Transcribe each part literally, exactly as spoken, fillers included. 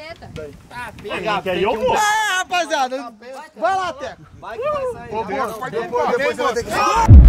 vinheta. Tá, pega. Quer ir eu vou. É, rapaziada. Vai lá, Teco. Vai que vai sair. Pô, boa, depois, depois eu vou ter que...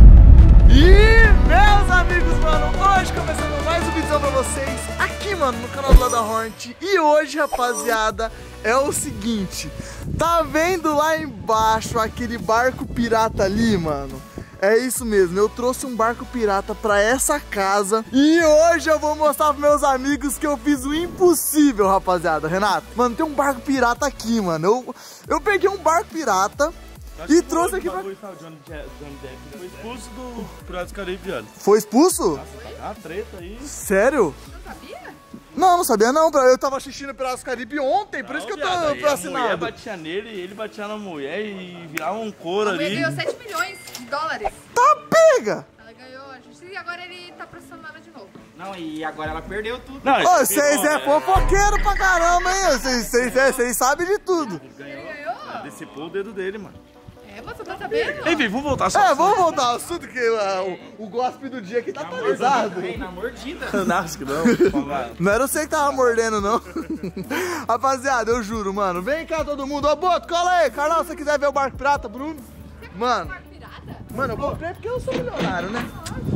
E, meus amigos, mano, hoje começando mais um vídeo pra vocês aqui, mano, no canal do Lada Hornet. E hoje, rapaziada, é o seguinte. Tá vendo lá embaixo aquele barco pirata ali, mano? É isso mesmo, eu trouxe um barco pirata pra essa casa e hoje eu vou mostrar pros meus amigos que eu fiz o impossível, rapaziada. Renato, mano, tem um barco pirata aqui, mano. Eu, eu peguei um barco pirata e trouxe aqui pra... Foi expulso do Piratas do Caribe, velho. Foi expulso? Nossa, tá uma treta aí. Sério? Não sabia? Não, não sabia não, eu tava assistindo Piratas do Caribe ontem, por Não, isso que eu viado, tô aí pra a assinado. mulher batia nele, ele batia na mulher e virava um couro A mulher ali. ganhou sete milhões de dólares. Tá pega! Ela ganhou a justiça e agora ele tá processando ela de novo. Não, e agora ela perdeu tudo. Não, Ô, esse vocês pirou, é fofoqueiro pra caramba, hein? Vocês- Vocês é- vocês sabem de tudo. Ele ganhou? Decepou o dedo dele, mano. É, você tá sabendo? Enfim, vamos voltar só. É, vamos voltar ao assunto que uh, o, o gospel do dia aqui tá atualizado. Ei, na mordida. Não, acho que não. Não era você que tava mordendo, não. Rapaziada, eu juro, mano. Vem cá todo mundo. Ô, Boto, cola aí. Carlão, se você quiser ver o barco pirata, Bruno. Mano, Barco pirata? mano, eu comprei porque eu sou milionário, né?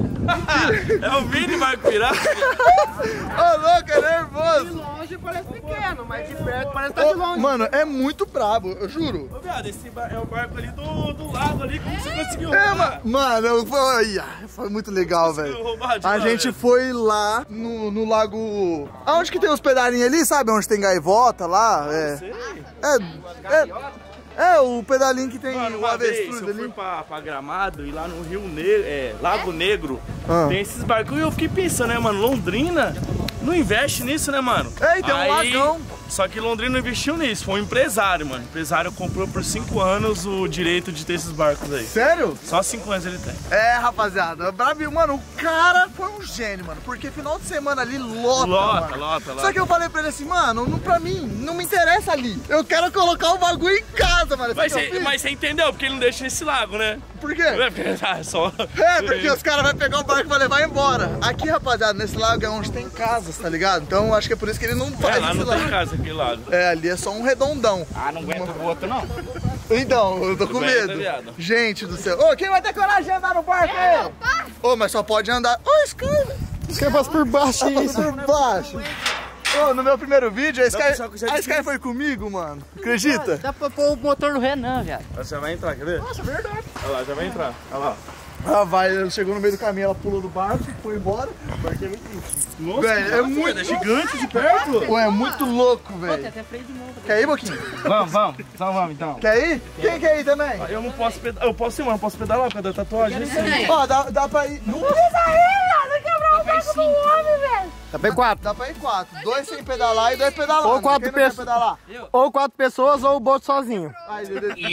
É o mini barco pirata. Ô, louco, é nervoso. Longe parece pequeno, mas de perto parece que tá de Ô, longe. mano, é muito brabo, eu juro. Ô, viado, esse bar é o barco ali do, do lado ali. Como você conseguiu É, roubar? ma- mano, eu- foi, ai, foi muito legal, velho. roubar de A lá, gente velho? foi lá no, no lago. Aonde que tem os pedalinhos ali, sabe? Onde tem gaivota lá? É. Sei. É, é, é o pedalinho que tem Mano, o uma vez avestruz eu fui ali. pra, pra Gramado e lá no Rio Negro, é, Lago Negro, Ah. tem esses barcos. E eu fiquei pensando, né, mano, Londrina não investe nisso, né, mano? Ei, tem um lagão. Só que Londrina não investiu nisso, foi um empresário, mano. O empresário comprou por cinco anos o direito de ter esses barcos aí. Sério? Só cinco anos ele tem. É, rapaziada. Bravinho, mano, o cara foi um gênio, mano. Porque final de semana ali lota, Lota, mano. lota, lota. Só que eu falei pra ele assim, mano, não, pra mim, não me interessa ali. Eu quero colocar o bagulho em casa, mano. Mas Sabe o que eu você, fiz? mas você entendeu porque ele não deixa nesse lago, né? Por quê? É porque ah, só... É, porque os caras vão pegar o barco e vão levar embora. Aqui, rapaziada, nesse lago é onde tem casas, tá ligado? Então acho que é por isso que ele não faz É, lá esse não lago. tem casa aquele lago. É, ali é só um redondão. Ah, não aguenta o outro, não. Então, eu tô com Aguenta, medo. viado. Gente do céu. Ô, quem vai ter coragem de andar no barco aí? Ô, mas só pode andar... Ô, Sky! Sky passa por baixo isso. Por baixo. Ô, no meu primeiro vídeo, a Sky, pra só- já a Sky foi comigo, mano. Acredita? Dá pra pôr o motor no Renan, velho. Ela já vai entrar, quer ver? Nossa, verdade. Olha lá, já vai entrar. Olha lá. Ela vai, ela chegou no meio do caminho, ela pulou do barco, foi embora. Nossa, Velho, é muito... é gigante de perto. Pô, é muito louco, Tem velho. até freio de mão. Quer ir, Boquinha? Vamos, vamos. Então vamos, então. Quer ir? Quem quer ir também? Eu não posso pedalar, eu posso ir, mas não posso pedalar por causa da tatuagem. Sim. Ó, dá, dá pra ir... Não precisa ir, não quebrar o barco do homem, velho. Tá bem quatro. Dá pra ir quatro. Dois sem pedalar e dois pedalando. Ou quatro Quem não quer pessoas. pedalar? Ou quatro pessoas ou o boto sozinho. Ai, meu Deus.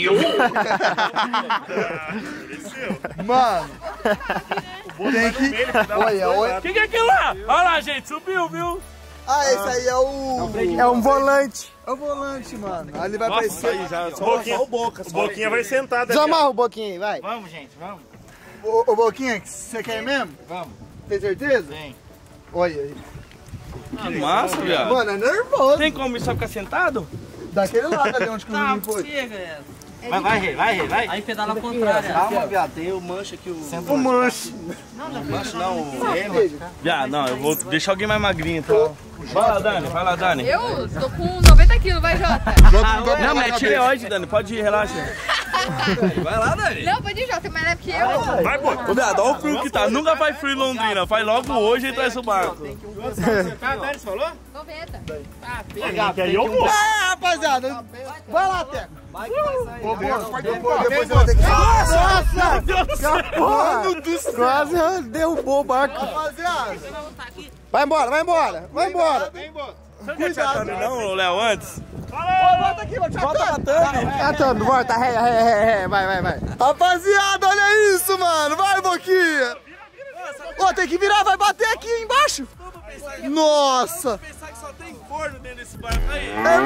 Mano, tem que... Olha, olha. O que, que é aquilo lá? Olha lá, gente, subiu, viu? Ah, esse aí é o... É um volante. É o volante, mano. Ali vai Nossa, aparecer... aí já, só, Boquinha, só o Boca. O Boquinha vai sentar. Desamarra o boquinho aí, vai. Vamos, gente, vamos. Ô, ô, Boquinha, você quer ir mesmo? Vamos. Tem certeza? Vem. Olha aí. Que massa, viado. Mano, é nervoso. Tem como só ficar sentado? Daquele lado ali onde que o menino foi. chega. Vai, vai, Rei, vai, Rei, vai. Aí pedala ao contrário. Calma, viado, tem o mancha aqui, o... O manche. mancha não, o erro. Viado, não, eu vou deixar alguém mais magrinho, então. Vai lá, Dani, vai lá, Dani. Eu tô com noventa quilos, vai, Jota. Não, mas é tireoide, Dani, pode ir, relaxa. Vai lá, Dani. Não, pode ir, Jota, é mais leve que eu. Vai, pô. Ô, viado, olha o frio que tá. Nunca faz frio em Londrina, faz logo hoje e traz o barco. Tá, Dani, você falou? noventa. Ah, pega. Quer ir, eu vou. É, rapaziada. Vai lá, Teco. Vai que vai sair. Ô, Boto, depois, depois eu vou ter que... Nossa! Meu Deus do céu. Mano do céu. Quase derrubou o barco. Rapaziada. Vai embora, vai embora, vai embora. Você não quer tirar Tami, não, Léo, antes? Ô, volta aqui, volta Volta pra aqui. Tami. Tá, Tami, volta, ré, ré, ré, ré, vai, vai, vai. Rapaziada, olha isso, mano. Vai, Boquinha. Ô, tem que virar, vai bater aqui embaixo. Nossa. Pensar que só tem forno dentro desse barco aí. É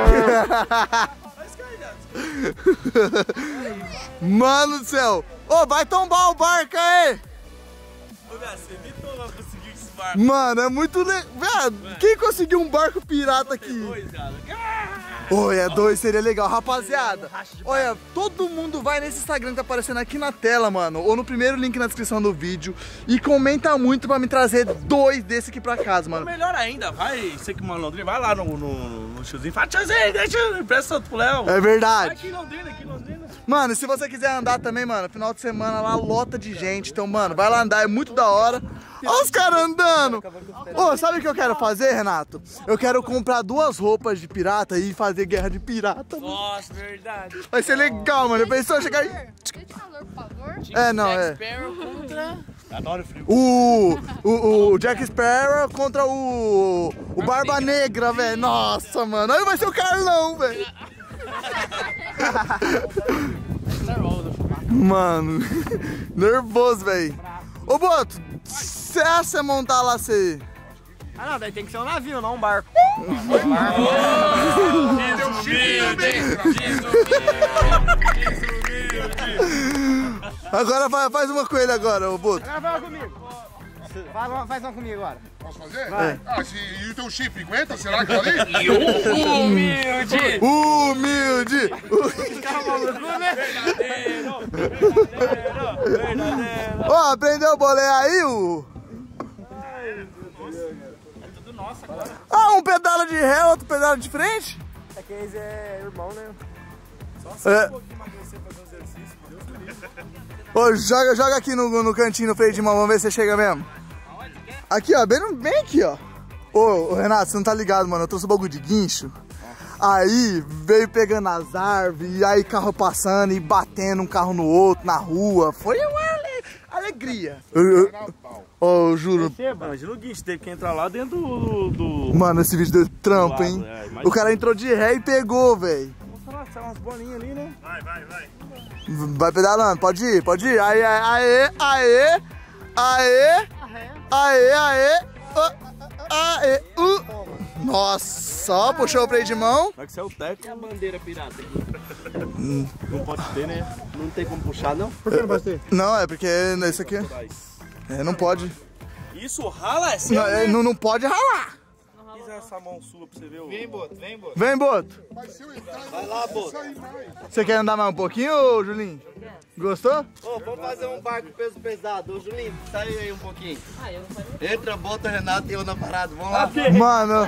mesmo. Mano do céu. Ô, vai tombar o barco aí. Ô, viado, você me vai conseguir isso barcos. Mano, é muito legal. Velho, quem conseguiu um barco pirata aqui? Dois, cara. Oi, é dois, seria legal. Rapaziada, olha, todo mundo vai nesse Instagram que tá aparecendo aqui na tela, mano, ou no primeiro link na descrição do vídeo, e comenta muito pra me trazer dois desse aqui pra casa, mano. Melhor ainda, vai, você que mora em Londrina, vai lá no, no, no tiozinho e fala, tiozinho, deixa eu empresta pro Léo. É verdade. Aqui em Londrina, aqui em Londrina. Mano, se você quiser andar também, mano, final de semana lá, lota de gente. Então, mano, vai lá andar, é muito da hora. Olha os caras andando. Ô, oh, sabe o que eu quero fazer, Renato? Eu quero comprar duas roupas de pirata e fazer guerra de pirata. Mano. Nossa, verdade. Vai ser legal, mano. Eu pensei chegar aí. Deixa calor, por favor. É, não, é. Adoro frio. O, o, o Jack Sparrow contra o, o Barba Negra, velho. Nossa, mano. Aí vai ser o Carlão, velho. Mano, nervoso, velho. Ô, Boto, se você montar lá, você... Ah, não, daí tem que ser um navio, não um barco. Agora faz, faz uma com ele agora, ô Boto. Agora vai uma comigo. Faz uma, faz uma comigo agora. Posso fazer? Vai. Ah, se, e o teu chip aguenta? Será que tá ali? Humilde! Humilde! Ó, aprendeu o bolé aí, o... É tudo nosso agora. Ah, um pedala de ré, outro pedala de frente? É que eles é irmão, né? Só É. um pouquinho emagrecer, fazer um exercício, Deus me livre. Ô, joga, joga aqui no, no cantinho, no freio de mão, vamos ver se você chega mesmo. Aqui, ó, bem, no- bem aqui, ó. Ô, ô, Renato, você não tá ligado, mano, eu trouxe um bagulho de guincho. Aí, veio pegando as árvores, e aí carro passando e batendo um carro no outro, na rua. Foi uma ale- alegria. Eu, eu, ó, eu juro. Imagina o guincho, teve que entrar lá dentro do... do... Mano, esse vídeo deu trampo, Do lado, hein? é, imagina. O cara entrou de ré e pegou, velho. Vamos falar, sai umas bolinhas ali, né? Vai pedalando, pode ir, pode ir. Aê, aê, aê, aê, aê, aê, aê, aê, uh. Nossa, ó, puxou o freio de mão. Vai que você é o técnico. A bandeira pirata aqui. Não pode ter, né? Não tem como puxar, não? Por que não pode ter? Não, é porque isso aqui é, não pode. Isso rala é seu, Não, é, né? não, não pode ralar. Fiz essa mão sua pra você ver o... Vem, Boto, vem, Boto. Vem, Boto. Vai lá, Boto. Você quer andar mais um pouquinho, ô, Julinho? Gostou? Ô, vamos fazer um barco peso pesado. Ô, Julinho, sai aí um pouquinho. Entra, bota o Renato e eu na parada. Vamos lá. Mano.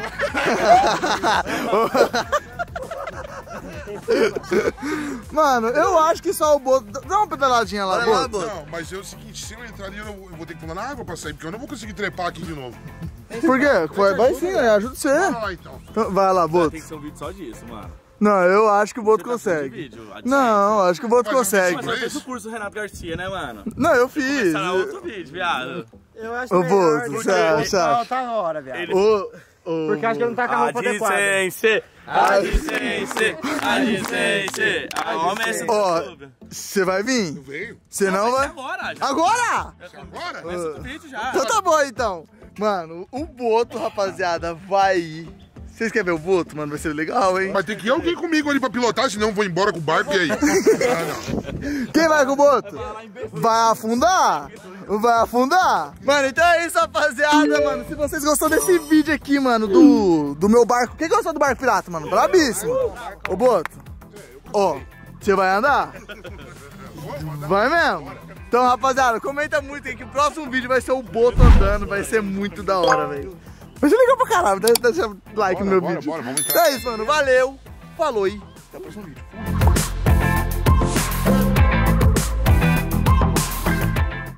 Mano, eu acho que só o Boto... Dá uma pedaladinha lá, Vai lá, Boto. Boto. Não, mas é o seguinte, se eu entrar ali, eu, não- eu vou ter que pular na água pra sair, porque eu não vou conseguir trepar aqui de novo. Por quê? Vai, vai sim, né? Ajuda você. Vai lá, então. Então, vai lá, Boto. Tem que ser um vídeo só disso, mano. Não, eu acho que o Boto Você tá fazendo consegue. vídeo, a de Não, acho que o Boto Mas eu consegue. Mas Pra eu fiz isso? o curso do Renato Garcia, né, mano? Não, eu fiz. Será outro vídeo, viado. Eu acho Ô, melhor Boto, do você que- acha, você Não, acha? tá na hora, viado. Ele- Ô, ô, Porque acho que ele não tá com a roupa adequada. Adicense, adicense, adicense. A homem é esse Ó, YouTube. você vai vir? Veio? Você não vai? Agora, já Agora? Agora? começa o vídeo já. Então tá bom, então. Mano, o Boto, rapaziada, vai ir. Vocês querem ver o Boto, mano? Vai ser legal, hein? Mas tem que ir alguém comigo ali pra pilotar, senão eu vou embora com o barco e aí. Ah, não. Quem vai com o Boto? Vai afundar? Vai afundar? Mano, então é isso, rapaziada, mano. Se vocês gostaram desse vídeo aqui, mano, do, do meu barco. Quem gostou do barco pirata, mano? Brabíssimo. Ô, Boto. Ó, você vai andar? Vai mesmo? Então, rapaziada, comenta muito aí que o próximo vídeo vai ser o Boto andando. Vai ser muito da hora, velho. Vai ser legal pra caralho. Deixa, deixa like Bora, no meu bora, vídeo. bora, vamos entrar. Então é isso, mano. Valeu. Falou e até o próximo vídeo.